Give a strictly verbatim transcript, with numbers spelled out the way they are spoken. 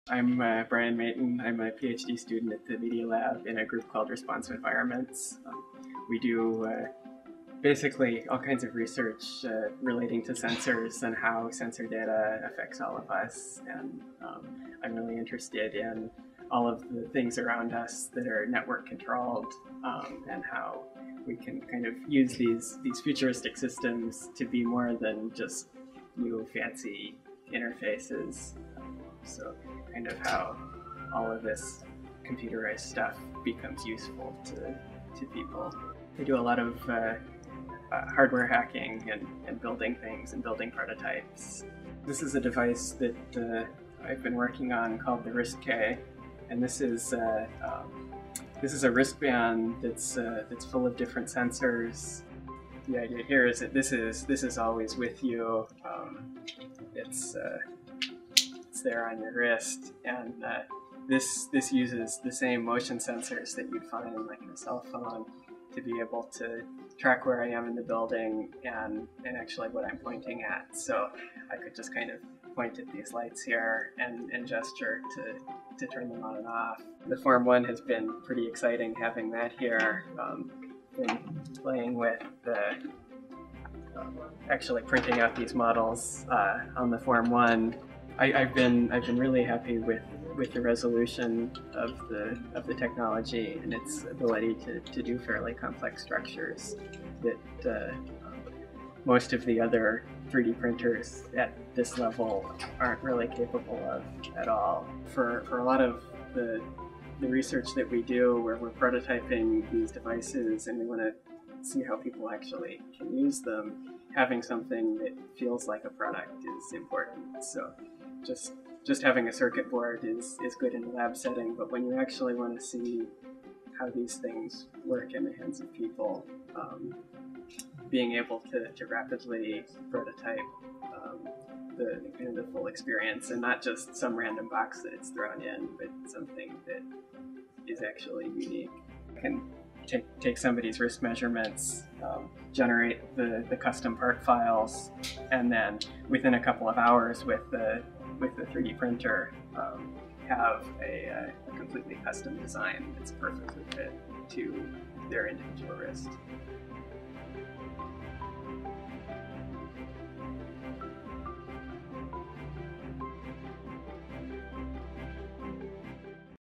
I'm uh, Brian Mayton. I'm a PhD student at the Media Lab in a group called Responsive Environments. Um, we do uh, basically all kinds of research uh, relating to sensors and how sensor data affects all of us. And um, I'm really interested in all of the things around us that are network controlled um, and how we can kind of use these, these futuristic systems to be more than just new fancy interfaces. So kind of how all of this computerized stuff becomes useful to, to people. We do a lot of uh, uh, hardware hacking and, and building things and building prototypes. This is a device that uh, I've been working on called the Wrist-K, and this is uh, um, this is a wristband that's uh, that's full of different sensors. The idea here is that this is this is always with you. Um, it's uh, It's there on your wrist, and uh, this this uses the same motion sensors that you'd find like in a cell phone to be able to track where I am in the building and, and actually what I'm pointing at. So I could just kind of point at these lights here and, and gesture to, to turn them on and off. The Form one has been pretty exciting having that here. Um, been playing with the um, actually printing out these models uh, on the Form one. I, I've been I've been really happy with, with the resolution of the of the technology and its ability to, to do fairly complex structures that uh, most of the other three D printers at this level aren't really capable of at all. For for a lot of the the research that we do, where we're prototyping these devices and we want to see how people actually can use them, having something that feels like a product is important. So just just having a circuit board is, is good in a lab setting, but when you actually want to see how these things work in the hands of people, um, being able to, to rapidly prototype um, the, the kind of the full experience and not just some random box that it's thrown in, but something that is actually unique. You can take, take somebody's wrist measurements, um, generate the, the custom part files, and then within a couple of hours with the with the three D printer, um, have a, a completely custom design that's perfectly fit to their individual wrist.